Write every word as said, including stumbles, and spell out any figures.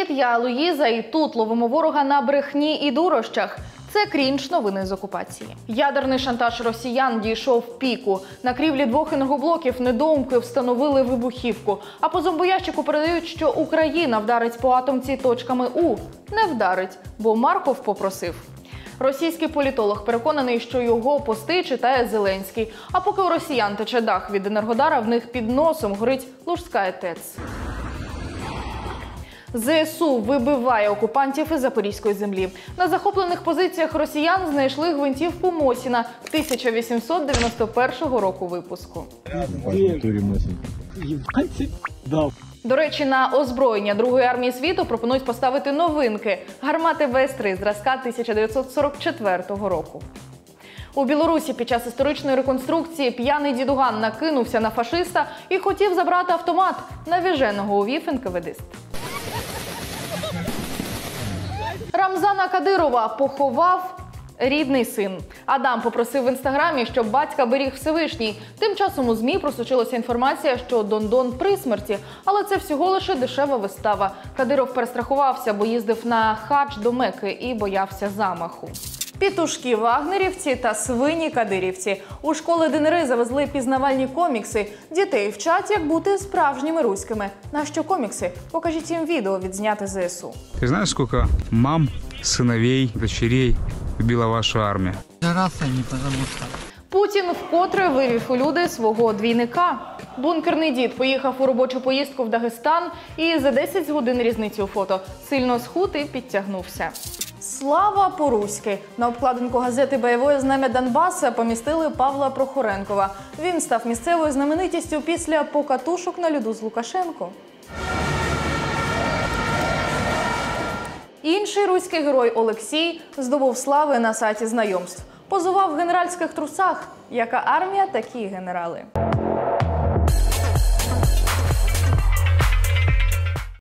я Луїза, і тут ловимо ворога на брехні і дурощах. Це крінж новини з окупації. Ядерний шантаж росіян дійшов піку. На крівлі двох енергоблоків недоумки встановили вибухівку. А по зомбоящику передають, що Україна вдарить по атомці точками У. Не вдарить, бо Марков попросив. Російський політолог переконаний, що його пости читає Зеленський. А поки у росіян тече дах від Енергодара, в них під носом горить Лужська ТЕЦ. ЗСУ вибиває окупантів із Запорізької землі. На захоплених позиціях росіян знайшли гвинтівку Мосіна тисяча вісімсот дев'яносто першого року випуску. До речі, на озброєння Другої армії світу пропонують поставити новинки – гармати Ве Ес три зразка тисяча дев'ятсот сорок четвертого року. У Білорусі під час історичної реконструкції п'яний дідуган накинувся на фашиста і хотів забрати автомат. Навіженого увів ен ка ве дист. Рамзана Кадирова поховав рідний син. Адам попросив в інстаграмі, щоб батька беріг Всевишній. Тим часом у ЗМІ просочилася інформація, що Дондон при смерті. Але це всього лише дешева вистава. Кадиров перестрахувався, бо їздив на хадж до Мекки і боявся замаху. Пітушки вагнерівці та свині кадирівці. У школи ДНР завезли пізнавальні комікси. Дітей вчать, як бути справжніми руськими. На що комікси? Покажіть їм відео, відзняте зе ес у. Ти знаєш, скільки мам, синовей, дочерей вбила ваша армія? Раса не потому що. Путін вкотре вивів у люди свого двійника. Бункерний дід поїхав у робочу поїздку в Дагестан і за десять годин різниці у фото сильно схуд і підтягнувся. Слава по-руськи! На обкладинку газети «Бойове знам'я Донбаса» помістили Павла Прохоренкова. Він став місцевою знаменитістю після покатушок на льоду з Лукашенко. Інший руський герой Олексій здобув слави на сайті знайомств. Позував в генеральських трусах. Яка армія, такі генерали.